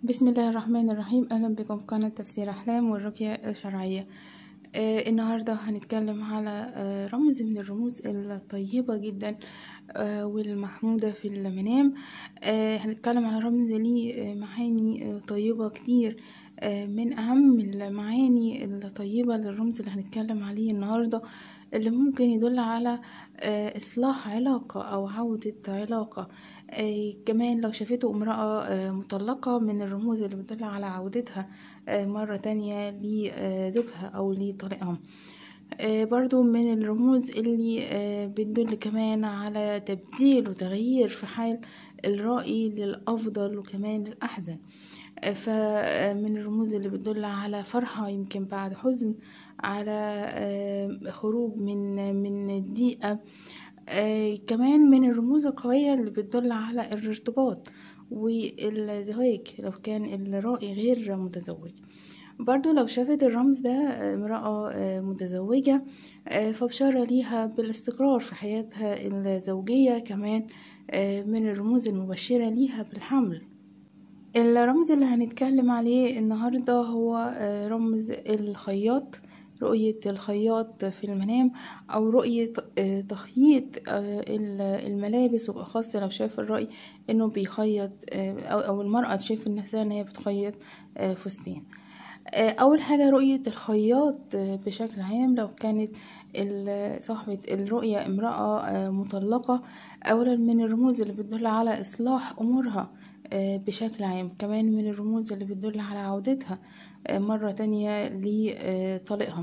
بسم الله الرحمن الرحيم. أهلا بكم في قناة تفسير أحلام والرقية الشرعية. النهاردة هنتكلم على رمز من الرموز الطيبة جدا والمحمودة في المنام. هنتكلم على رمز ليه معاني طيبة كتير. من أهم المعاني الطيبة للرمز اللي هنتكلم عليه النهاردة اللي ممكن يدل على إصلاح علاقة أو عودة علاقة. كمان لو شافته امرأة مطلقة، من الرموز اللي بتدل على عودتها مرة تانية لزوجها أو لطليقها. برضو من الرموز اللي بتدل كمان على تبديل وتغيير في حال الرأي للأفضل وكمان للأحسن. فمن الرموز اللي بتدل على فرحة يمكن بعد حزن، على خروج من الضيقة. كمان من الرموز القوية اللي بتدل على الارتباط والزواج لو كان الرائي غير متزوج. برضو لو شافت الرمز ده امرأة متزوجة، فبشارة ليها بالاستقرار في حياتها الزوجية. كمان من الرموز المبشرة ليها بالحمل. الرمز اللي هنتكلم عليه النهاردة هو رمز الخياط. رؤية الخياط في المنام أو رؤية تخييط الملابس، وبأخص لو شاف الرأي إنه بيخيط أو المرأة شايف نفسها إن هي بتخيط فستان. أول حاجة رؤية الخياط بشكل عام لو كانت صاحبة الرؤية امرأة مطلقة، أولا من الرموز اللي بتدل على إصلاح أمورها بشكل عام. كمان من الرموز اللي بتدل على عودتها مرة تانية لطليقها.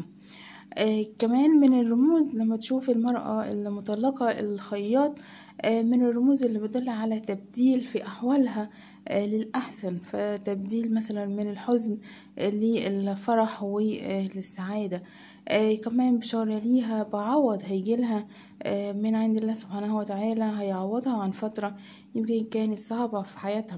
كمان من الرموز لما تشوف المرأة المطلقة الخياط، من الرموز اللي بتدل على تبديل في أحوالها للأحسن، فتبديل مثلا من الحزن للفرح وللسعادة. كمان بشارة ليها بعوض هيجيلها من عند الله سبحانه وتعالى، هيعوضها عن فترة يمكن كانت صعبة في حياتها.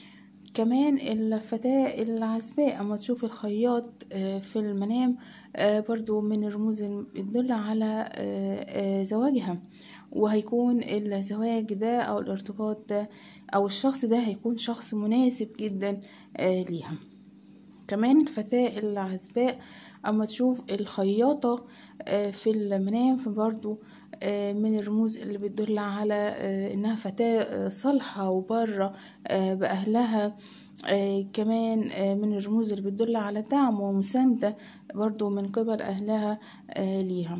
كمان الفتاة العزباء اما تشوف الخياط في المنام، برضو من الرموز اللي بتدل على زواجها، وهيكون الزواج ده او الارتباط ده او الشخص ده هيكون شخص مناسب جدا ليها. كمان الفتاة العزباء اما تشوف الخياطة في المنام، فبرضو من الرموز اللي بتدل على انها فتاة صالحة وبارة بأهلها. كمان من الرموز اللي بتدل على دعم ومساندة برضو من قبل أهلها ليها.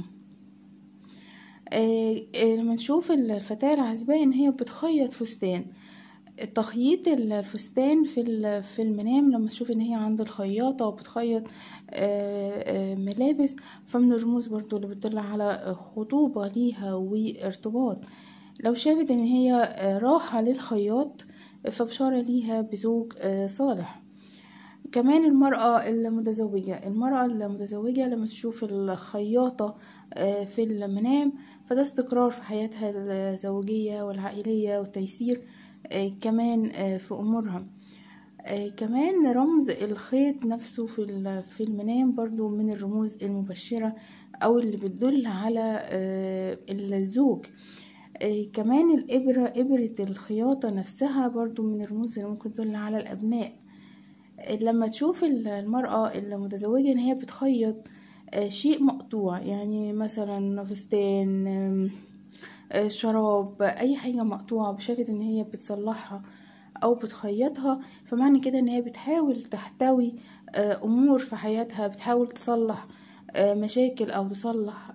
لما نشوف الفتاة العزباء ان هي بتخيط فستان، تخييط الفستان في المنام لما تشوف ان هي عند الخياطة وبتخيط ملابس، فمن الرموز برضو اللي بتدل على خطوبة ليها وارتباط. لو شافت ان هي راحة للخياط، فبشارة ليها بزوج صالح. كمان المرأة المتزوجة لما تشوف الخياطة في المنام، فده استقرار في حياتها الزوجية والعائلية والتيسير كمان في أمورها. كمان رمز الخيط نفسه في المنام برضو من الرموز المبشرة أو اللي بتدل على الزوج. كمان إبرة الخياطة نفسها برضو من الرموز اللي ممكن تدل على الأبناء. لما تشوف المرأة المتزوجة ان هي بتخيط شيء مقطوع، يعني مثلا فستان، شراب، اي حاجة مقطوعة وشافت ان هي بتصلحها او بتخيطها، فمعنى كده ان هي بتحاول تحتوي امور في حياتها، بتحاول تصلح مشاكل او تصلح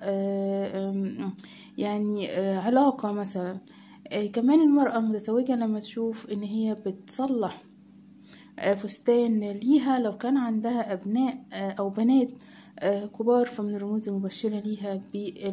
يعني علاقة مثلا. كمان المرأة المتزوجة لما تشوف ان هي بتصلح فستان ليها لو كان عندها أبناء أو بنات كبار، فمن الرموز المبشرة ليها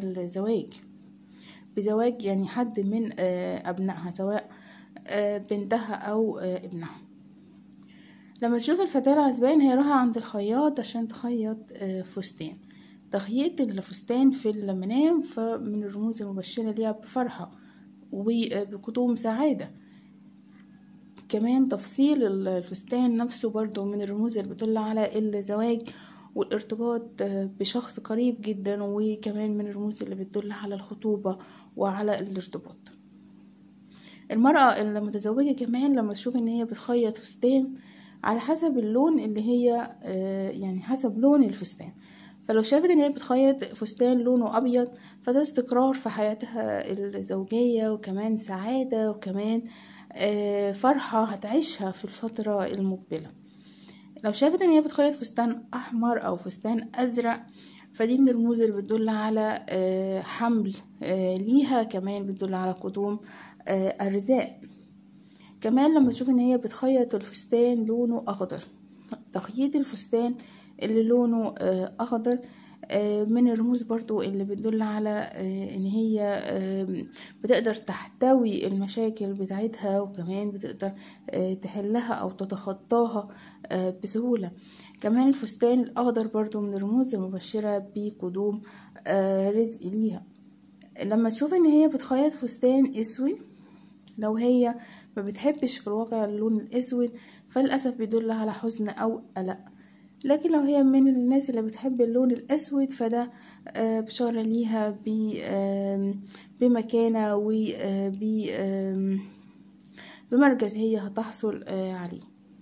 بزواج يعني حد من أبنائها، سواء بنتها أو ابنها. لما تشوف الفتاة العزبان هي رايحة عند الخياط عشان تخيط فستان، تخييط الفستان في المنام، فمن الرموز المبشرة ليها بفرحة وبقدوم سعادة. كمان تفصيل الفستان نفسه برضو من الرموز اللي بتدل على الزواج والارتباط بشخص قريب جدا، وكمان من الرموز اللي بتدل على الخطوبة وعلى الارتباط. المرأة المتزوجة كمان لما تشوف ان هي بتخيط فستان، على حسب اللون اللي هي يعني حسب لون الفستان. فلو شافت ان هي بتخيط فستان لونه ابيض فده استقرار في حياتها الزوجية، وكمان سعادة، وكمان فرحة هتعيشها في الفترة المقبلة. لو شافت ان هي بتخيط فستان احمر او فستان ازرق فدي من الرموز اللي بتدل على حمل ليها، كمان بتدل على قدوم ارزاق. كمان لما تشوف ان هي بتخيط الفستان لونه اخضر، تخييط الفستان اللي لونه اخضر من الرموز برضو اللي بتدل على ان هي بتقدر تحتوي المشاكل بتاعتها، وكمان بتقدر تحلها او تتخطاها بسهولة. كمان الفستان الاخضر برضو من الرموز المبشرة بقدوم رزق ليها. لما تشوف ان هي بتخيط فستان اسود، لو هي ما بتحبش في الواقع اللون الاسود فللاسف بيدل على حزن او قلق. لكن لو هي من الناس اللي بتحب اللون الاسود فده بشارة ليها بمكانة بمركز هي هتحصل عليه.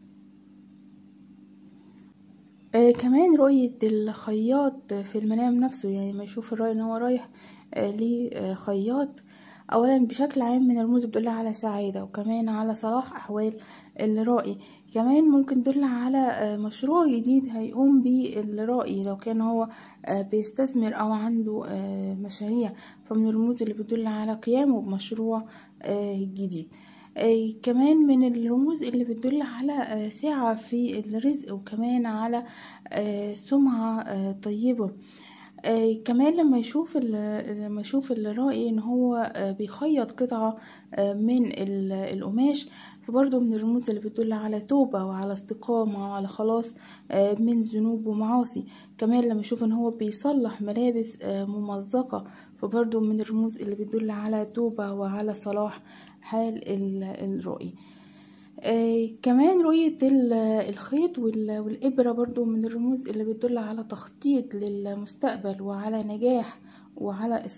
كمان رؤية الخياط في المنام نفسه، يعني ما يشوف الرأي ان هو رايح لخياط، اولا بشكل عام من الرموز بتدل على سعادة، وكمان على صلاح احوال الرائي. كمان ممكن تدل على مشروع جديد هيقوم به الرائي لو كان هو بيستثمر او عنده مشاريع، فمن الرموز اللي بتدل على قيامه بمشروع جديد. كمان من الرموز اللي بتدل على سعة في الرزق، وكمان على سمعة طيبة. كمان لما يشوف الرائي ان هو بيخيط قطعة من القماش، فبرضه من الرموز اللي بتدل على توبة وعلى استقامة وعلى خلاص من ذنوب ومعاصي. كمان لما يشوف ان هو بيصلح ملابس ممزقة، فبرضه من الرموز اللي بتدل على توبة وعلى صلاح حال الرائي. كمان رؤية الخيط والإبرة برضو من الرموز اللي بتدل على تخطيط للمستقبل وعلى نجاح وعلى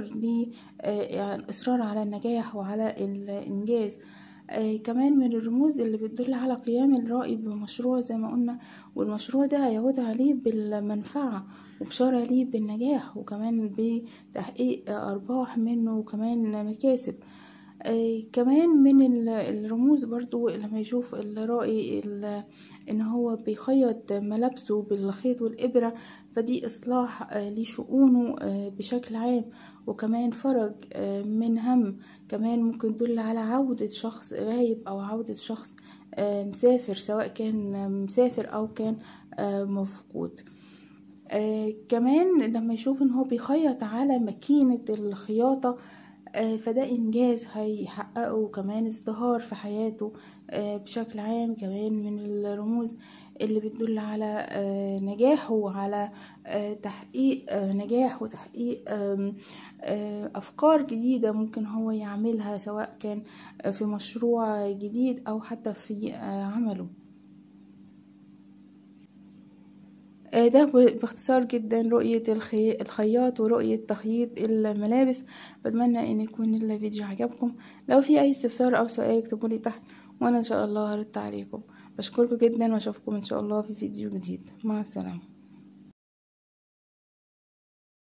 إصرار على النجاح وعلى الإنجاز. كمان من الرموز اللي بتدل على قيام الرائي بمشروع زي ما قلنا، والمشروع ده هيعود عليه بالمنفعة وبشارة ليه بالنجاح، وكمان بتحقيق أرباح منه وكمان مكاسب. كمان من الرموز برضو لما يشوف الرائي ان هو بيخيط ملابسه بالخيط والإبرة، فدي إصلاح لشؤونه بشكل عام، وكمان فرج من هم. كمان ممكن تدل على عودة شخص غايب أو عودة شخص مسافر، سواء كان مسافر أو كان مفقود. كمان لما يشوف ان هو بيخيط على ماكينة الخياطة فده إنجاز هيحققه، وكمان ازدهار في حياته بشكل عام. كمان من الرموز اللي بتدل على نجاح وعلى تحقيق نجاح وتحقيق أفكار جديدة ممكن هو يعملها، سواء كان في مشروع جديد أو حتى في عمله. ده باختصار جدا رؤية الخياط ورؤية تخييط الملابس. بتمنى ان يكون الفيديو عجبكم. لو في اي استفسار او سؤال اكتبولي تحت وانا ان شاء الله هرد عليكم. بشكركم جدا واشوفكم ان شاء الله في فيديو جديد. مع السلامة.